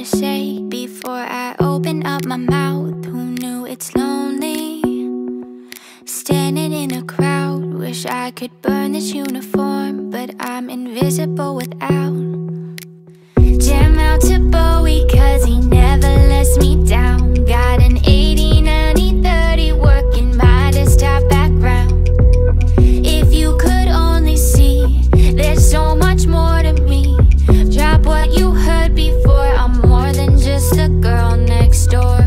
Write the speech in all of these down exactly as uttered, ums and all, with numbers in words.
say before I open up my mouth. Who knew it's lonely? Standing in a crowd, wish I could burn this uniform, but I'm invisible without. Jam out to Bowie, cause he never lets me down. Got an eighty ninety thirty working my desktop background. If you could only see, there's so much more to me. Drop what you heard before, I'm more than just a girl next door.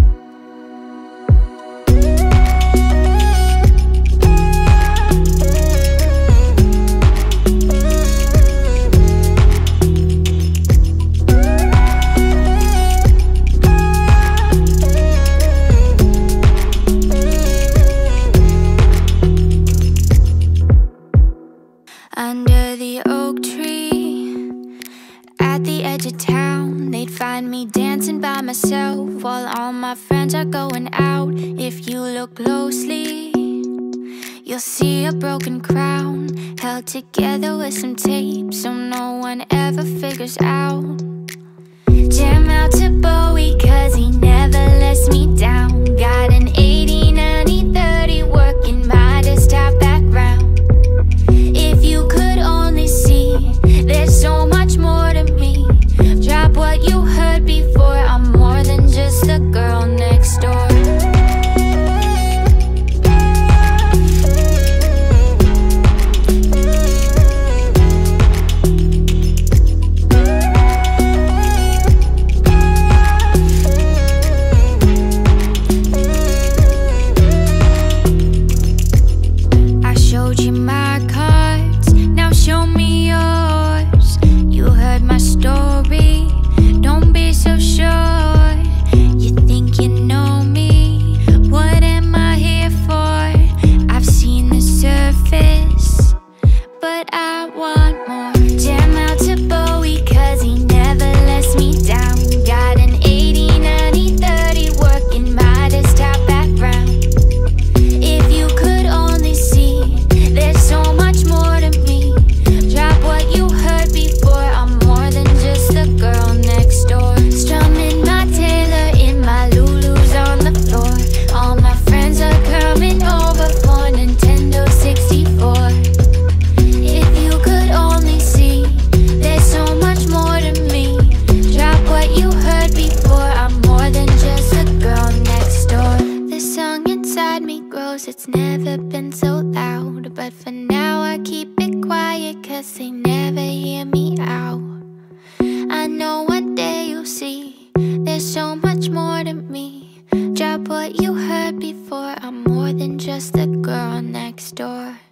Under the oak tree, at the edge of town, they'd find me dancing by myself while all my friends are going out. If you look closely, you'll see a broken crown held together with some tape so no one ever figures out. Jam out to Bowie, cause he never lets me down. Got an eighty ninety thirty working my desktop background. If you could only see, there's so much more to me. Drop what you heard before, I'm more than just a girl next door. I showed you my cards, now show me yours. You heard my story, don't be so sure. You think you know me, what am I here for? I've seen the surface, but I want more. Jam out to Bowie, cause he never lets me down. Got an eighty ninety thirty working my desktop background. If you could only see, there's so much more to me. Drop what you heard before, I'm more than just a girl next door. Strumming my Taylor in my Lulu's on the floor. All my friends are coming over for Nintendo sixty-four. If you could only see, there's so much more to me. Drop what you heard before, I'm more than just a girl next door. The song inside me grows, it's never been so loud, but for now I keep it quiet cause they never hear me out. I know one day you'll see, there's so much more to me. Drop what you heard before, I'm more than just a girl next door.